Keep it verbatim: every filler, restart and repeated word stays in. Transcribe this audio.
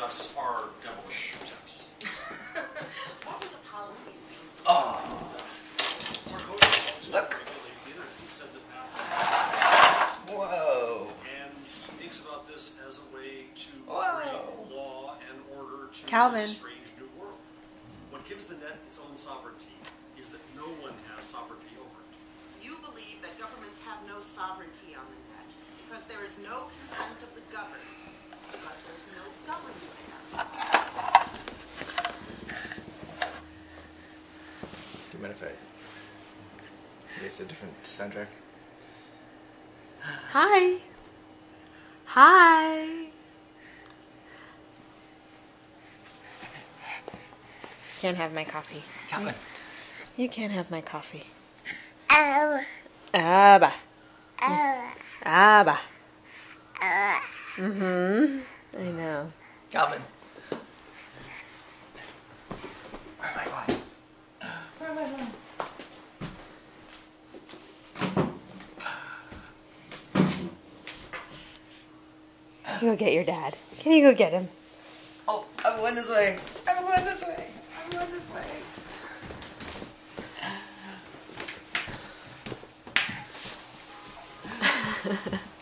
us are devilish attempts. What were the policies being? Oh. Sarkozy Look. regulated the internet. He said that past. Whoa. And he thinks about this as a way to Whoa. bring law and order to Calvin. this strange new world. What gives the net its own sovereignty is that no one has sovereignty over it. You believe that governments have no sovereignty on the net because there is no consent of the governed, because there's no governed there. Do you mind if I use a different soundtrack? Hi. Hi. Can't have my coffee. Calvin. You can't have my coffee. Abba. Abba. Abba. Abba. Abba. Mm-hmm. I know. Calvin. Where am I going? Where am I going? You go get your dad. Can you go get him? Oh, I'm going this way. I'm going this way. I'm going this way.